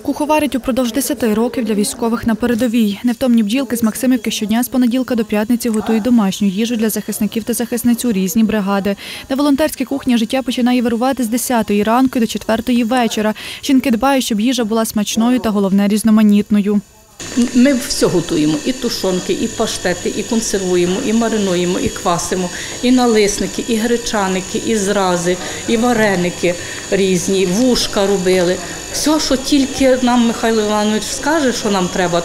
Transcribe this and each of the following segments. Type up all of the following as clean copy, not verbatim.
Куховарять упродовж 10 років для військових на передовій. Невтомні бджілки з Максимівки щодня з понеділка до п'ятниці готують домашню їжу для захисників та захисниць у різні бригади. На волонтерській кухні життя починає вирувати з 10-ї ранку до 4-ї вечора. Жінки дбають, щоб їжа була смачною та, головне, різноманітною. Ми все готуємо, і тушонки, і паштети, і консервуємо, і маринуємо, і квасимо, і налисники, і гречаники, і зрази, і вареники різні, вушка робили. Все, що тільки нам Михайло Іванович скаже, що нам треба,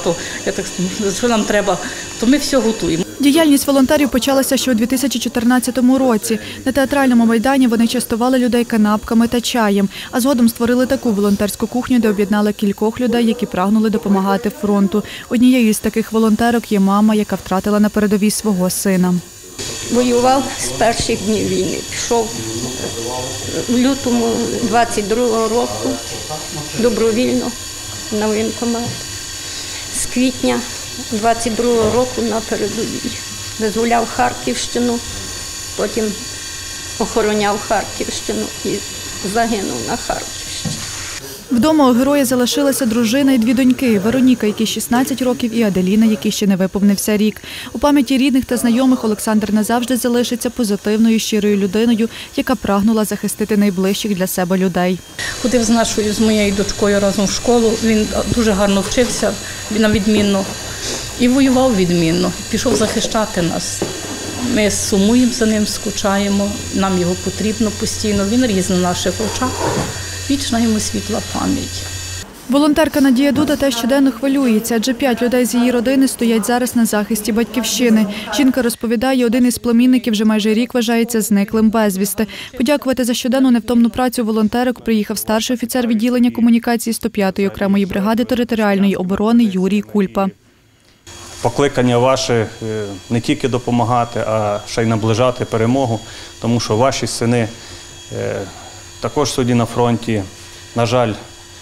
то ми все готуємо. Діяльність волонтерів почалася ще у 2014 році. На театральному майдані вони частували людей канапками та чаєм, а згодом створили таку волонтерську кухню, де об'єднали кількох людей, які прагнули допомагати фронту. Однією з таких волонтерок є мама, яка втратила на передовій свого сина. Воював з перших днів війни. Пішов в лютому 22-го року добровільно на воєнкомат. З квітня 22-го року на передовій. Визволяв Харківщину, потім охороняв Харківщину і загинув на Харківщині. Вдома у героя залишилася дружина і дві доньки – Вероніка, якій 16 років, і Аделіна, якій ще не виповнився рік. У пам'яті рідних та знайомих Олександр назавжди залишиться позитивною, щирою людиною, яка прагнула захистити найближчих для себе людей. Ходив з моєю дочкою разом в школу, він дуже гарно вчився, він відмінно, і воював відмінно, пішов захищати нас. Ми сумуємо за ним, скучаємо, нам його потрібно постійно, він ріс на наших очах. Вічна йому світла пам'ять. Волонтерка Надія Дуда теж щоденно хвилюється, адже 5 людей з її родини стоять зараз на захисті батьківщини. Жінка розповідає, один із племінників вже майже рік вважається зниклим безвісти. Подякувати за щоденну невтомну працю волонтерок приїхав старший офіцер відділення комунікації 105-ї окремої бригади територіальної оборони Юрій Кульпа. Покликання ваше не тільки допомагати, а ще й наближати перемогу, тому що ваші сини також сьогодні на фронті. На жаль,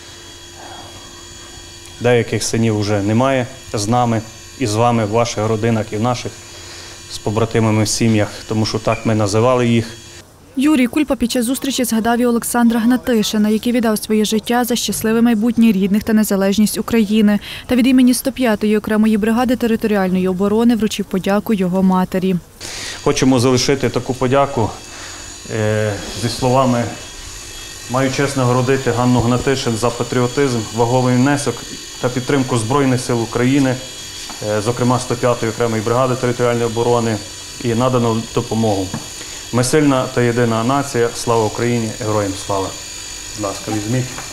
деяких синів вже немає з нами і з вами в ваших родинах і в наших з побратимами в сім'ях, тому що так ми називали їх. Юрій Кульпа під час зустрічі згадав і Олександра Гнатишина, який віддав своє життя за щасливе майбутнє рідних та незалежність України. Та від імені 105-ї окремої бригади територіальної оборони вручив подяку його матері. Хочемо залишити таку подяку зі словами: маю честь нагородити Ганну Гнатишин за патріотизм, ваговий внесок та підтримку Збройних сил України, зокрема 105-ї окремої бригади територіальної оборони, і надану допомогу. Ми сильна та єдина нація. Слава Україні! Героям слава! Будь ласка, візьміть.